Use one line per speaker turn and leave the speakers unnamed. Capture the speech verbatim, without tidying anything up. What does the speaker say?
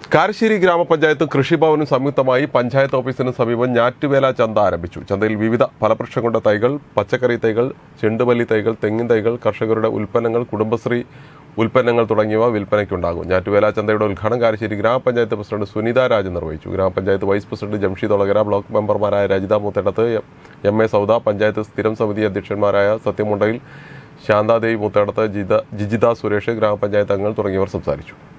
കാരശ്ശേരി ഗ്രാമപഞ്ചായത്തും കൃഷിഭവനും സംയുക്തമായി പഞ്ചായത്ത് ഓഫീസിന് സമീപം ഞാറ്റുവേല ചന്ത ആരംഭിച്ചു. ചന്തയിൽ വിവിധ ഫലവൃക്ഷങ്ങളുടെ തൈകൾ, പച്ചക്കറി തൈകൾ, ചെണ്ടുമല്ലി തൈകൾ, തെങ്ങിൻ തൈകൾ, കർഷകരുടെ ഉൽപ്പന്നങ്ങൾ, കുടുംബശ്രീ ഉൽപ്പന്നങ്ങൾ തുടങ്ങിയവ വിൽപ്പനയ്ക്കുണ്ടാകും. ഞാറ്റുവേല ചന്തയുടെ ഉദ്ഘാടനം കാരശ്ശേരി ഗ്രാമപഞ്ചായത്ത് പ്രസിഡന്റ് സുനിത രാജ് നിർവഹിച്ചു. ഗ്രാമപഞ്ചായത്ത് vice president Jamsheed Olakara, block മെമ്പർമാരായ രജിത മൂത്തേടത്ത്, എം എ സൗദ, പഞ്ചായത്ത് സ്ഥിരം സമിതി അധ്യക്ഷന്മാരായ സത്യമുണ്ടയിൽ, ശാന്താദേവി മൂത്തേടത്ത്, ജിജിത സുരേഷ്, ഗ്രാമപഞ്ചായത്ത് അംഗങ്ങൾ തുടങ്ങിയവർ സംസാരിച്ചു.